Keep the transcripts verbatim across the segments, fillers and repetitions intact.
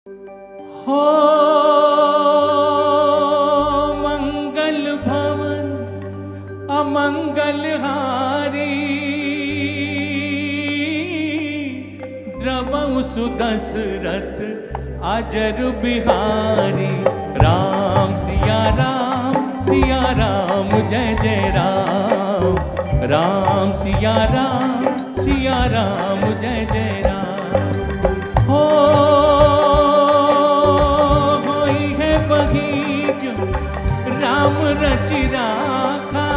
हो मंगल भवन अमंगल हारी, द्रवहु सुदशरथ अजर बिहारी। राम सिया राम सिया राम जय जय राम, राम सिया राम सिया राम जय जय राम। हो होई है वही जो राम रच राखा,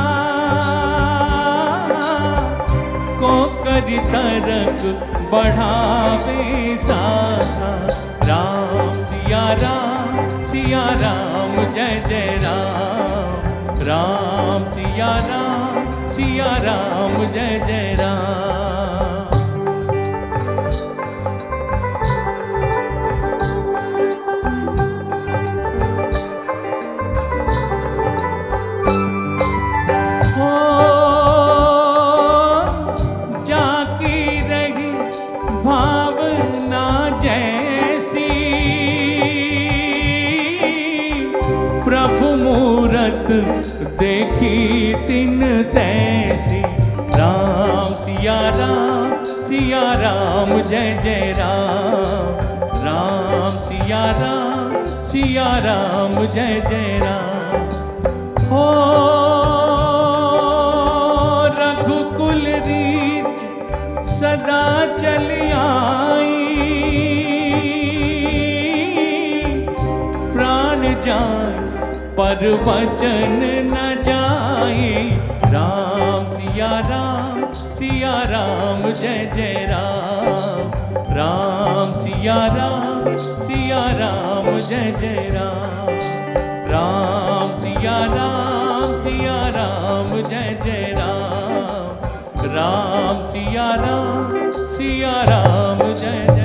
को करि तरक बढ़ावे साखा। राम सिया राम सिया राम जय जय राम, राम सिया राम सिया राम जय जय राम। हो जाकी रही भावना जैसी, प्रभु मूरत देखी तिन तैसी। राम सिया राम सिया राम जय जय राम, राम सिया राम सिया राम जय जय राम। हो रघुकुल रीत सदा चली आई, प्राण जान पर वचन न जाई। राम सिया राम सिया राम जय जय राम, राम सिया राम सिया राम जय जय राम। राम सिया राम सिया राम जय जय राम, राम सिया राम सिया राम जय